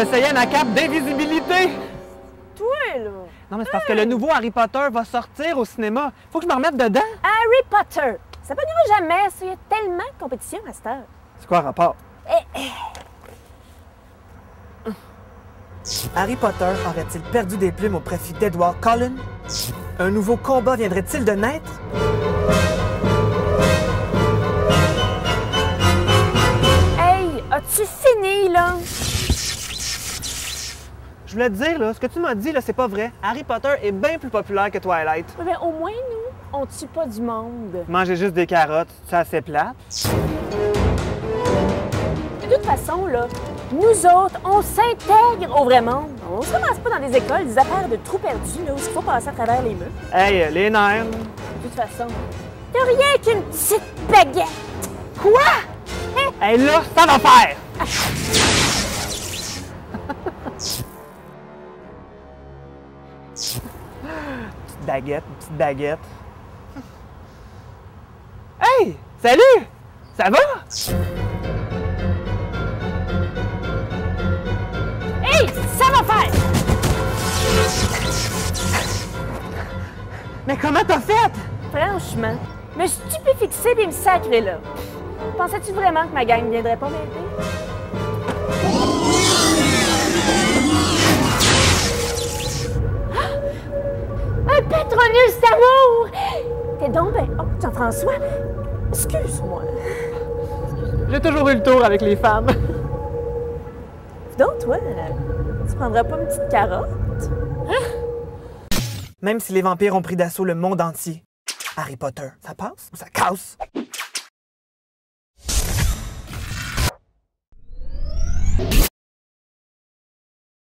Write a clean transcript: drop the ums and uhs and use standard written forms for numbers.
j'essayais ma cape d'invisibilité! Toi, là! Non, mais c'est parce que le nouveau Harry Potter va sortir au cinéma. Faut que je me remette dedans. Harry Potter! Ça finira jamais, ça. Il y a tellement de compétition à cette heure. C'est quoi le rapport? Harry Potter aurait-il perdu des plumes au profit d'Edward Cullen? Un nouveau combat viendrait-il de naître? Hey, as-tu fini, là? Je voulais te dire, là, ce que tu m'as dit, là, c'est pas vrai. Harry Potter est bien plus populaire que Twilight. Oui, ben, au moins, nous, on tue pas du monde. Manger juste des carottes, c'est assez plate. De toute façon, là, nous autres, on s'intègre au vrai monde. On se ramasse pas dans des écoles, des affaires de trous perdus, là, où il faut passer à travers les murs. Hey, les nerfs. De toute façon, t'as rien qu'une petite baguette. Quoi? Hey, là, ça va faire! Petite baguette. Hey! Salut! Ça va? Hey, ça va faire! Mais comment t'as fait? Franchement, me stupéfixer et me sacrer là. Pensais-tu vraiment que ma gang ne viendrait pas m'aider? Un Patronus d'amour! T'es donc ben... Oh, Jean-François, excuse-moi. J'ai toujours eu le tour avec les femmes. Donc, toi, tu prendras pas une petite carotte? Même si les vampires ont pris d'assaut le monde entier, Harry Potter, ça passe ou ça casse?